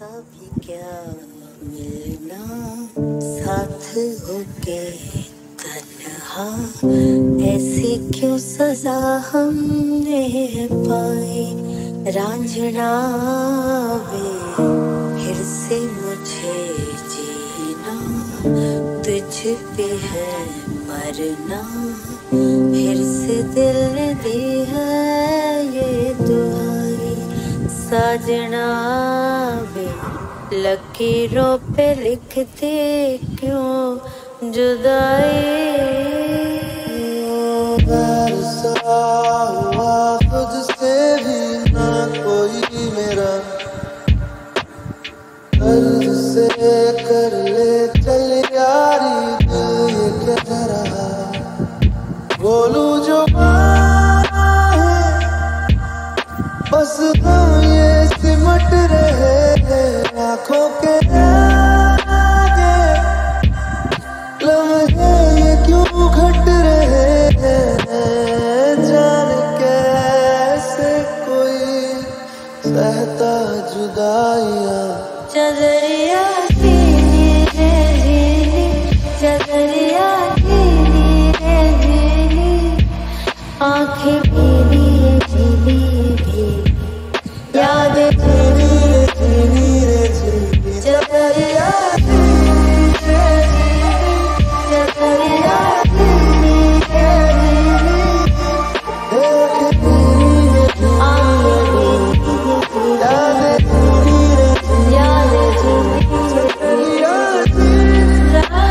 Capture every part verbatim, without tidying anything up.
ऐसा भी क्या मिलना साथ होके तन्हा, ऐसी क्यों सजा हमने पाई। रांझना वे फिर से मुझे जीना, तुझ पे है मरना, फिर से दिल ने दी है ये दुआई। साजना वे लकीरों पे लिखते क्यों जुदाई। हुआ खुद से भी ना कोई मेरा, कर्ज से कर ले चल यारी, दिल ये कह रहा बोलूं जो है, बस हम ये सिमट रहे हैं आँखों के आगे। लम्हे ये क्यों घट रहे हैं, जान कैसे कोई सहता जुदाइयाँ। चदरिया सीनी रे जीनी, चदरिया सीनी रे जीनी, आँखें भीनी रे जीनी भी, यादें भीनी रे जीनी रे जीनी। चदरिया सीनी रे जीनी, चदरिया सीनी रे जीनी, आँखें भीनी रे जीनी, यादें भीनी रे जीनी, यादें भीनी चदरिया सीनी।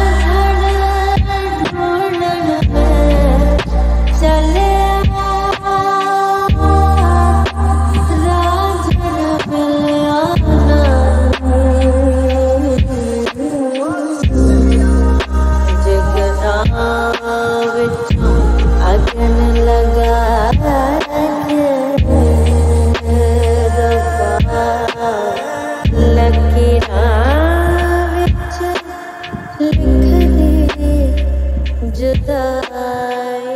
रात ढूंढन में चले अगन लगा लकीरा विच लिख दी जुदाई।